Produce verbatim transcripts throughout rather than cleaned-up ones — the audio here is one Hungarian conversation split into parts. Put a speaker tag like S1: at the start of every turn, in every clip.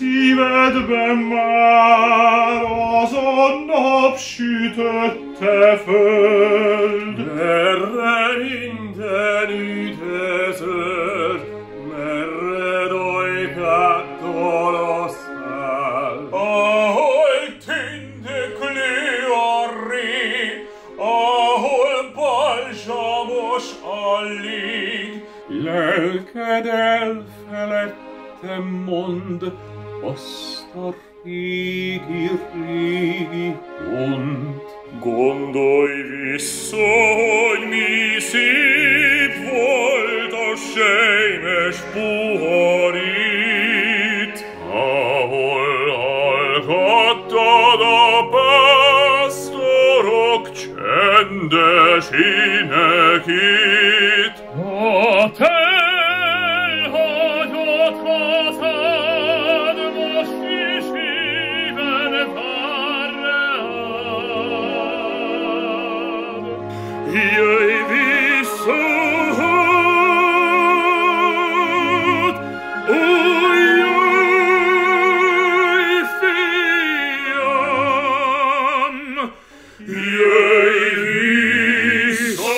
S1: szívedben már az a napsütötte föld.
S2: Merre minden üdvözöl, merre dajkát toloztál. Ahol tündöklő a rég, ahol balzsamos alig, lelked elfeledtem mond azt a régi-régi pont. Gondolj vissza, hogy mi szép volt a selymes puhar itt, ahol hallgattad a pásztorok csendes énekét. A te elhagyott hazád most is híven vár reád. Jöjj vissza, ó, jöjj, fiam, jöjj vissza.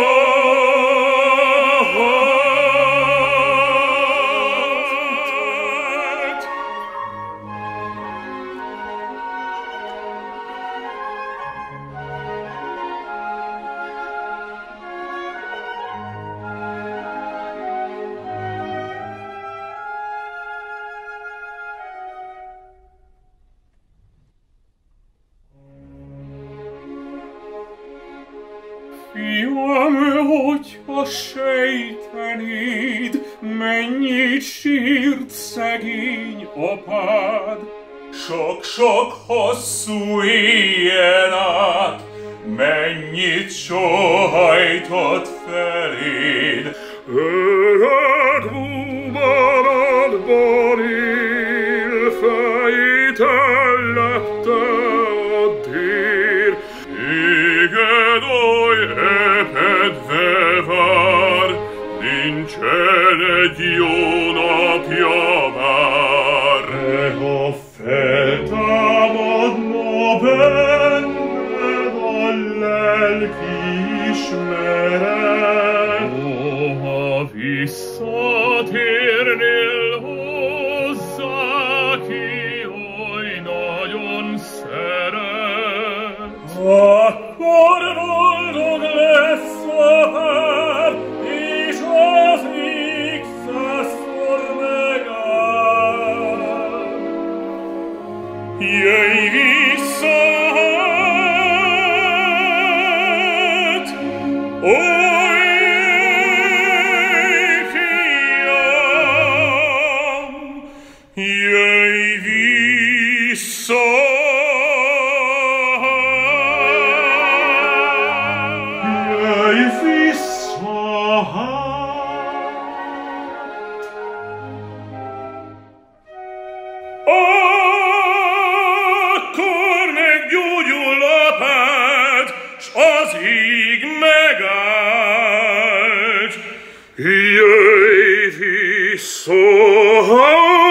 S2: Fiam, hogyha sejtenéd, mennyit sírt szegény apád, sok-sok hosszú éjjel át, mennyit sóhajtott feléd. Öreg búbanatban él, fejét ellepte a dél, téged oly epedve vár, nincsen egy jó napja már.
S1: De ha feltámadna benned a lelki ismeret,
S2: ó, ha visszatérnél hozzá, ki oly nagyon szeret, akkor boldog lesz a pár, és az ég százszor megáll. Jöjj vissza, hát, ó, jöjj, fiam, jöjj vissza. Akkor meggyógyul apád, s az ég megállt. Jöjj vissza!